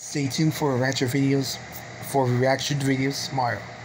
Stay tuned for retro videos, for reaction videos tomorrow.